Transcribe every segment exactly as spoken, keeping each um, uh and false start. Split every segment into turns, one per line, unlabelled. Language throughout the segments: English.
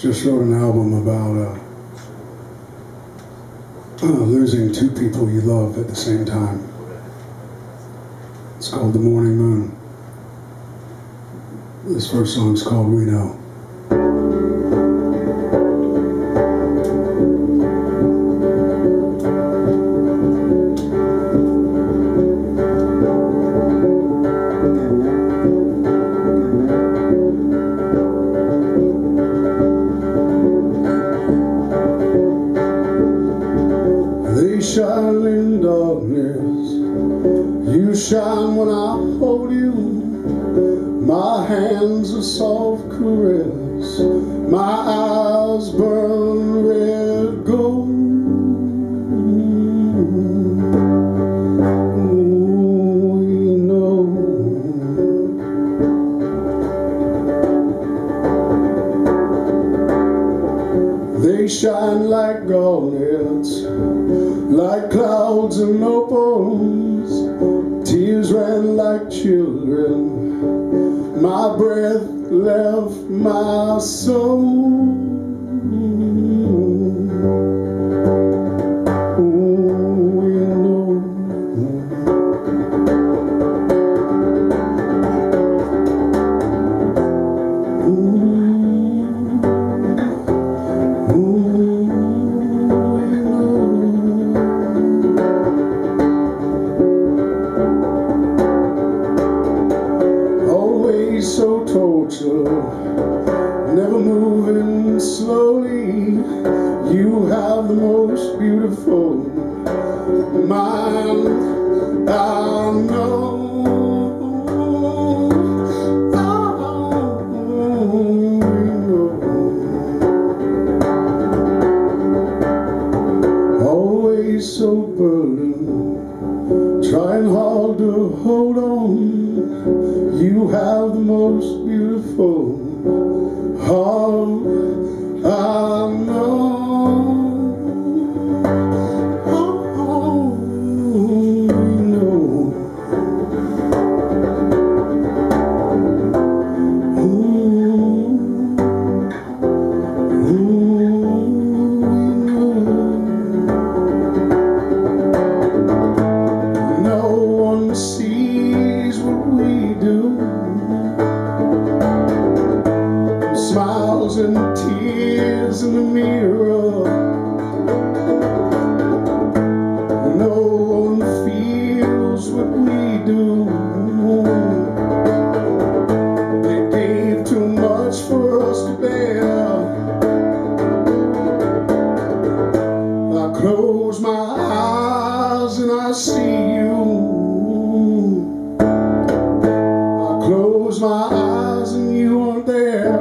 just wrote an album about uh, uh, losing two people you love at the same time. It's called The Morning Moon. This first song's called We Know. Shine in darkness, you shine when I hold you. My hands a soft caress, my eyes burn red gold. Ooh, you know. They shine like garnets, like clouds and opals. Tears ran like children, my breath left my soul. Ooh, you know. Ooh, ooh. So tortured, never moving slowly. You have the most beautiful mind I know. Oh, always so burdened, trying hard to hold on. You have the most beautiful heart I know. Oh, we know. Ooh, ooh, we know. No one sees what we do. Smiles and tears in the mirror. No one feels what we do. They gave too much for us to bear. I close my eyes and I see you. I close my eyes and you aren't there.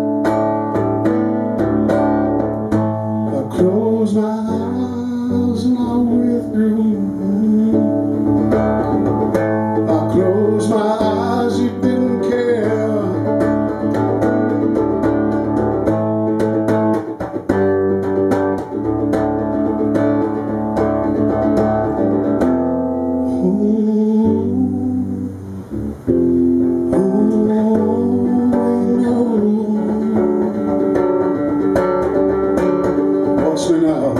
Close my eyes and I withdrew. I close my eyes, you didn't care. Ooh, ooh, no. Watch me now.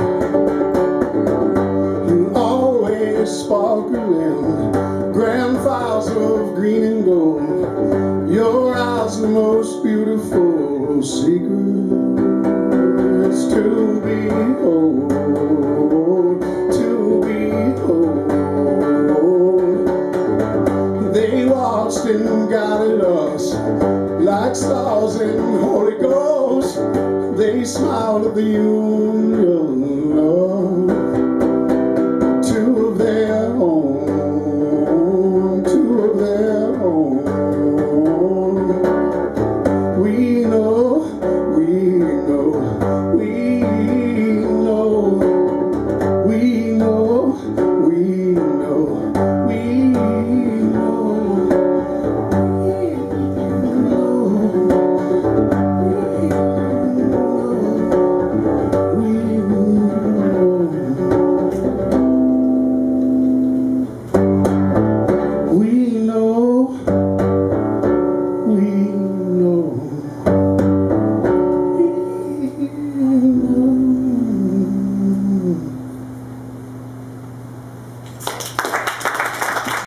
You're always sparkling, grand files of green and gold. Your eyes the most beautiful secrets to behold, to behold. They watched and guided us like stars in Holy Ghost. They smiled at the universe.